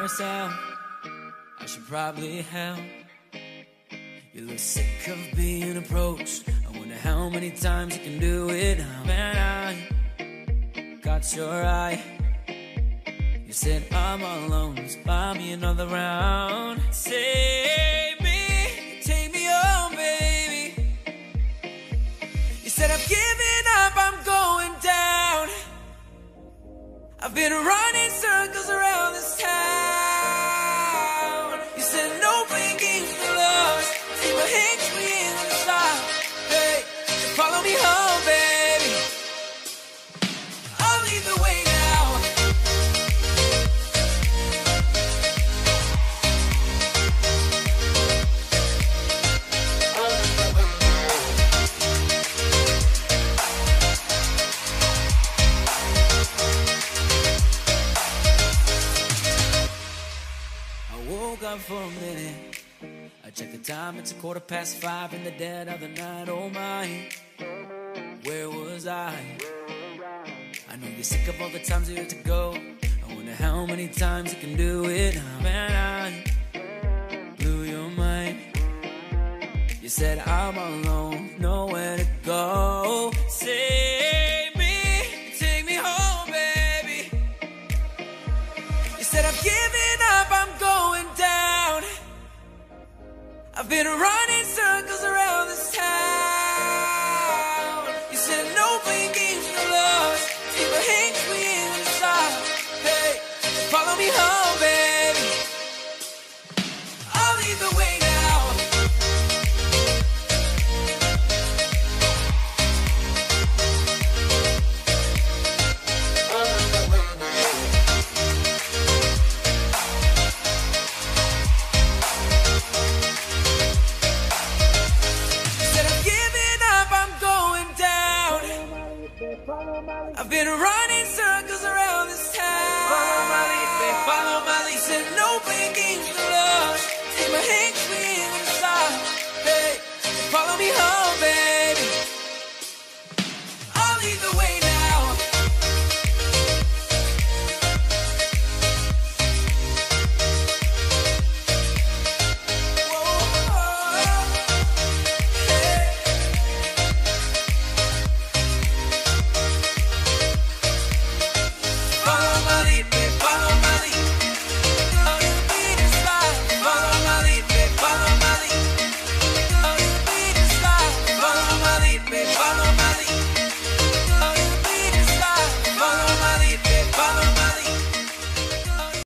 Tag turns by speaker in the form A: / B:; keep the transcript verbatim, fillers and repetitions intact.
A: myself, I should probably help. You look sick of being approached. I wonder how many times you can do it now. And I got your eye. You said I'm all alone, just buy me another round. Save me, take me home, baby. You said I've given up, I'm going down. I've been running circles around this town. You said no playing games with love. See my hands swinging on the side. Hey, follow me home, baby. I'll lead the way now. Up for a minute, I check the time, it's a quarter past five in the dead of the night. Oh my, where was I? I know you're sick of all the times you had to go. I wonder how many times you can do it now. Man, I blew your mind. You said I'm alone, nowhere to go. Save me, take me home, baby. You said I've given up, I'm going down. I've been running circles around this town. You said no playing games with love. See my hands swinging on the side. Hey, follow me home, baby. I'll lead the way now. I've been running circles around this town. Follow my lead, babe, follow my lead. Said no playing games with love. See my hands swinging on the side. Hey, follow me home, babe.